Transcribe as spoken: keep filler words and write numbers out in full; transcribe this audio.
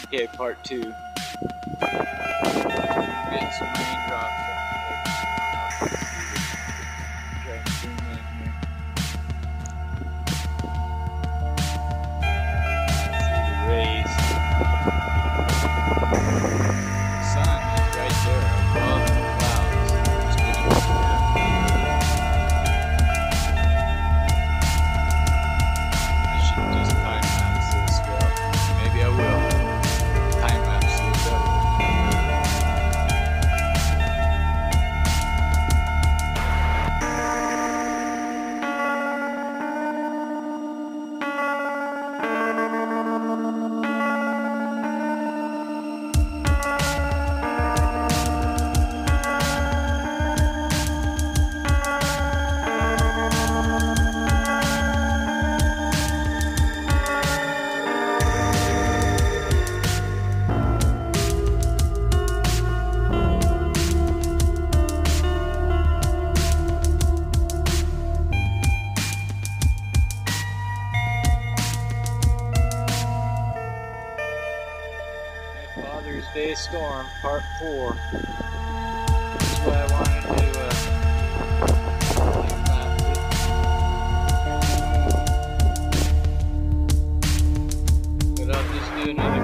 Okay, part two. Getting some raindrops on my head. Try and zoom in here. See the rays. The sun is right there above the clouds. Just getting up there. I should just time lapse this stuff. Maybe I will. Time lapse this up. Father's Day Storm, Part four. That's why I wanted to uh, time-lapse it. But I'll just do another